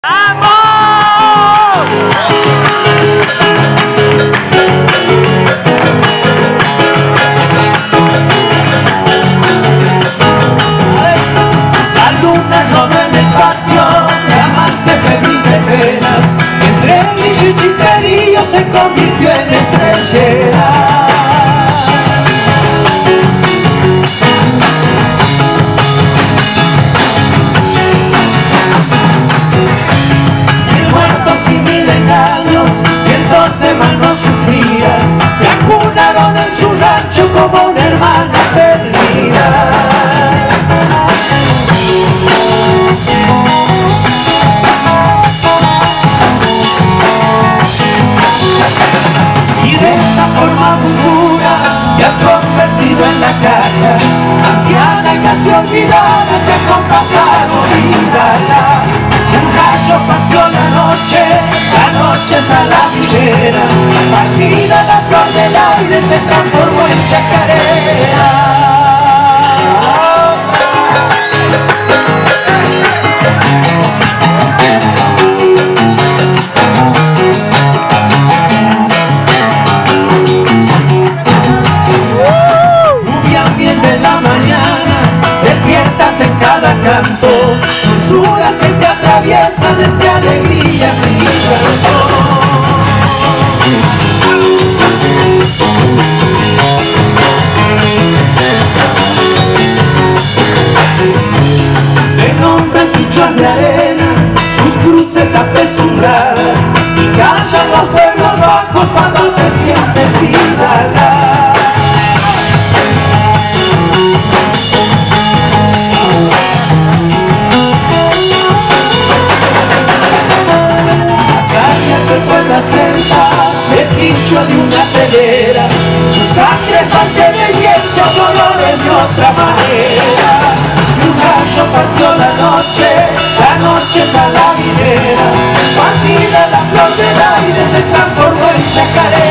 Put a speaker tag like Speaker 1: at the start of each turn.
Speaker 1: Se convirtió en estrellera. Mil muertos y mil engaños, cientos de manos sufridas, me acunaron en su rancho como una hermana perdida. Te has convertido en la calle, anciana y casi olvidada, te compasar, olvídala. Un rayo partió la noche saladera, partida la flor del aire se transformó en chacarera. En cada canto, dulzuras que se atraviesan entre alegrías y llanto. Te nombran quichuas de arena, sus cruces apesumbradas, y callan los pueblos bajos cuando te sientes viva. El quincho de una telera, su sangre parte de viento, colores de otra manera. Y un rayo partió la noche saladera, partida la flor del aire se transformó en chacarera.